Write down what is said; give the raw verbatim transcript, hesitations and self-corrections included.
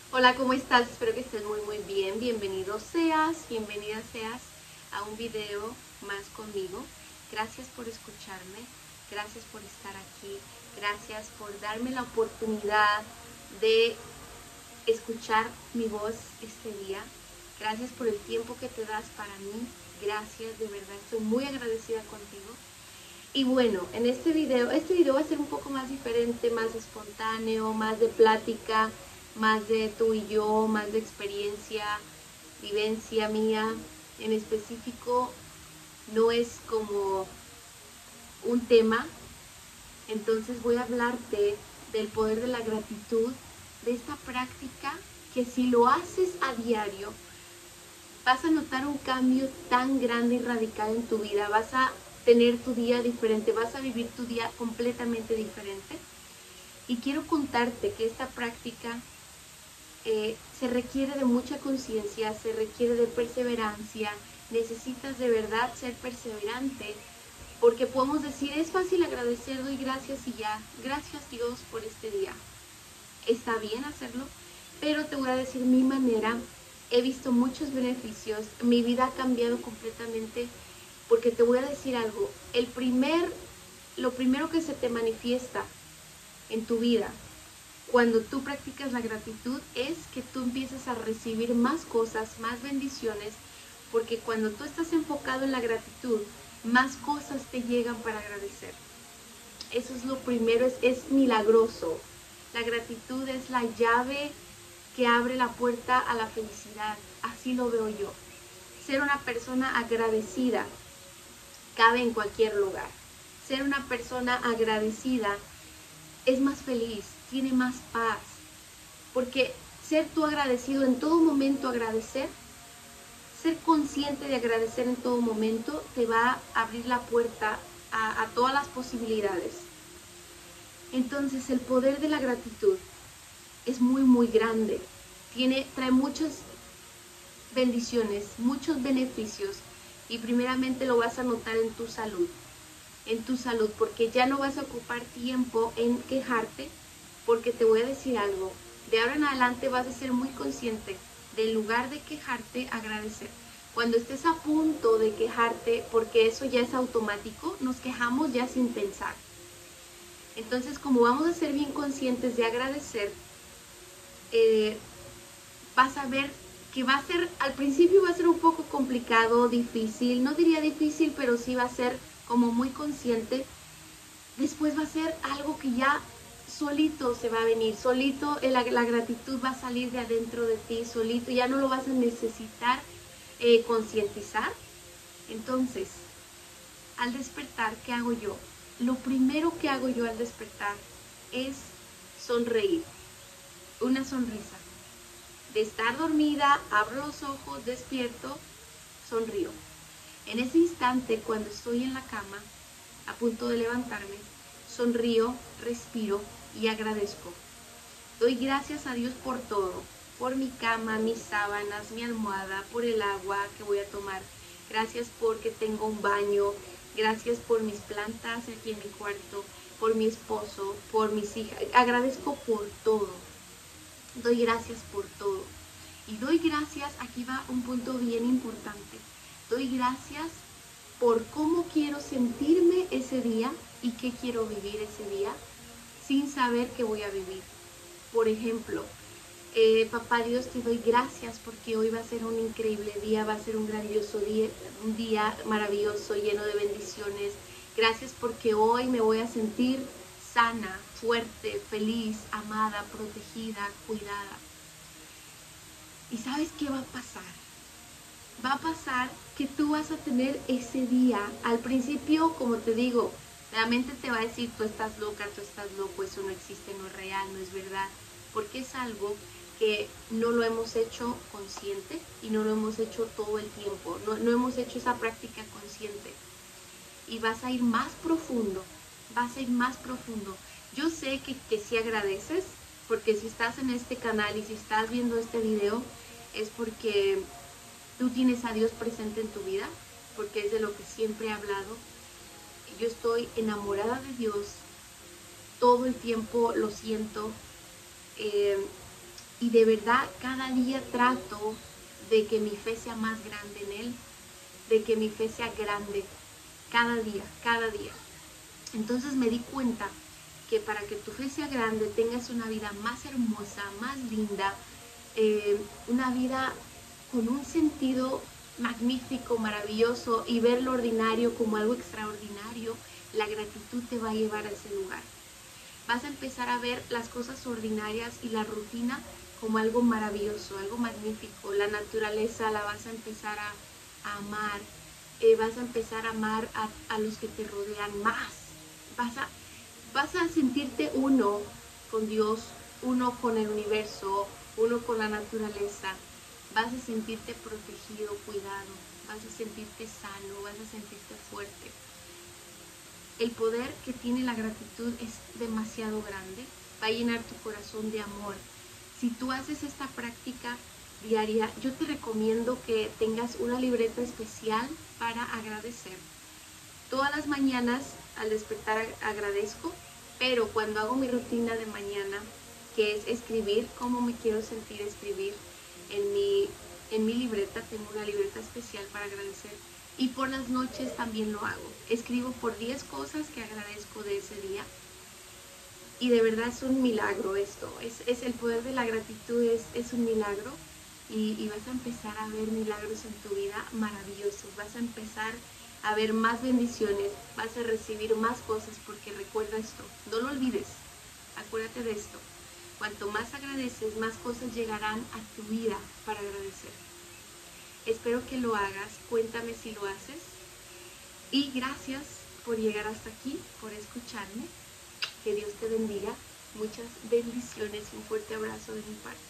Hola, ¿cómo estás? Espero que estés muy muy bien. Bienvenido seas, bienvenida seas a un video más conmigo. Gracias por escucharme, gracias por estar aquí, gracias por darme la oportunidad de escuchar mi voz este día. Gracias por el tiempo que te das para mí. Gracias, de verdad, estoy muy agradecida contigo. Y bueno, en este video, este video va a ser un poco más diferente, más espontáneo, más de plática, más de tú y yo, más de experiencia, vivencia mía. En específico, no es como un tema, entonces voy a hablarte del poder de la gratitud, de esta práctica que si lo haces a diario, vas a notar un cambio tan grande y radical en tu vida, vas a tener tu día diferente, vas a vivir tu día completamente diferente. Y quiero contarte que esta práctica eh, se requiere de mucha conciencia, se requiere de perseverancia, necesitas de verdad ser perseverante, porque podemos decir, es fácil agradecer, doy gracias y ya, gracias Dios por este día. Está bien hacerlo, pero te voy a decir mi manera. He visto muchos beneficios, mi vida ha cambiado completamente, porque te voy a decir algo, el primer, lo primero que se te manifiesta en tu vida cuando tú practicas la gratitud es que tú empiezas a recibir más cosas, más bendiciones, porque cuando tú estás enfocado en la gratitud, más cosas te llegan para agradecer. Eso es lo primero, es, es milagroso. La gratitud es la llave que abre la puerta a la felicidad, así lo veo yo. Ser una persona agradecida cabe en cualquier lugar. Ser una persona agradecida es más feliz, tiene más paz, porque ser tú agradecido en todo momento, agradecer, ser consciente de agradecer en todo momento, te va a abrir la puerta a, a todas las posibilidades. Entonces el poder de la gratitud es muy muy grande, tiene, trae muchas bendiciones, muchos beneficios, y primeramente lo vas a notar en tu salud, en tu salud, porque ya no vas a ocupar tiempo en quejarte, porque te voy a decir algo, de ahora en adelante vas a ser muy consciente del lugar de quejarte, agradecer. Cuando estés a punto de quejarte, porque eso ya es automático, nos quejamos ya sin pensar. Entonces, como vamos a ser bien conscientes de agradecer, eh, vas a ver que va a ser, al principio va a ser un poco complicado, difícil, no diría difícil, pero sí va a ser como muy consciente. Después va a ser algo que ya solito se va a venir, solito la, la gratitud va a salir de adentro de ti, solito, ya no lo vas a necesitar eh, concientizar. Entonces, al despertar, ¿qué hago yo? Lo primero que hago yo al despertar es sonreír, una sonrisa. De estar dormida, abro los ojos, despierto, sonrío. En ese instante, cuando estoy en la cama, a punto de levantarme, sonrío, respiro y agradezco. Doy gracias a Dios por todo, por mi cama, mis sábanas, mi almohada, por el agua que voy a tomar. Gracias porque tengo un baño, gracias por mis plantas aquí en mi cuarto, por mi esposo, por mis hijas. Agradezco por todo. Doy gracias por todo. Y doy gracias, aquí va un punto bien importante. Doy gracias por cómo quiero sentirme ese día y qué quiero vivir ese día sin saber qué voy a vivir. Por ejemplo, eh, papá Dios, te doy gracias porque hoy va a ser un increíble día, va a ser un grandioso día, un día maravilloso, lleno de bendiciones. Gracias porque hoy me voy a sentir sana, fuerte, feliz, amada, protegida, cuidada. ¿Y sabes qué va a pasar? Va a pasar que tú vas a tener ese día. Al principio, como te digo, la mente te va a decir, tú estás loca, tú estás loco, eso no existe, no es real, no es verdad, porque es algo que no lo hemos hecho consciente y no lo hemos hecho todo el tiempo, no, no hemos hecho esa práctica consciente. Y vas a ir más profundo, vas a ir más profundo. Yo sé que, que si agradeces, porque si estás en este canal y si estás viendo este video, es porque tú tienes a Dios presente en tu vida, porque es de lo que siempre he hablado. Yo estoy enamorada de Dios, todo el tiempo lo siento. Eh, Y de verdad cada día trato de que mi fe sea más grande en Él, de que mi fe sea grande cada día, cada día. Entonces me di cuenta que para que tu fe sea grande, tengas una vida más hermosa, más linda, eh, una vida con un sentido magnífico, maravilloso, y ver lo ordinario como algo extraordinario, la gratitud te va a llevar a ese lugar. Vas a empezar a ver las cosas ordinarias y la rutina como algo maravilloso, algo magnífico. La naturaleza la vas a empezar a, a amar, eh, vas a empezar a amar a, a los que te rodean más. Vas a, vas a sentirte uno con Dios, uno con el universo, uno con la naturaleza. Vas a sentirte protegido, cuidado, vas a sentirte sano, vas a sentirte fuerte. El poder que tiene la gratitud es demasiado grande, va a llenar tu corazón de amor. Si tú haces esta práctica diaria, yo te recomiendo que tengas una libreta especial para agradecer. Todas las mañanas al despertar agradezco, pero cuando hago mi rutina de mañana, que es escribir, cómo me quiero sentir escribir, en mi, en mi libreta, tengo una libreta especial para agradecer. Y por las noches también lo hago. Escribo por diez cosas que agradezco de ese día. Y de verdad es un milagro esto. Es, es el poder de la gratitud, es, es un milagro. Y, y vas a empezar a ver milagros en tu vida maravillosos. Vas a empezar a ver más bendiciones. Vas a recibir más cosas, porque recuerda esto. No lo olvides. Acuérdate de esto. Cuanto más agradeces, más cosas llegarán a tu vida para agradecer. Espero que lo hagas, cuéntame si lo haces. Y gracias por llegar hasta aquí, por escucharme. Que Dios te bendiga. Muchas bendiciones y un fuerte abrazo de mi parte.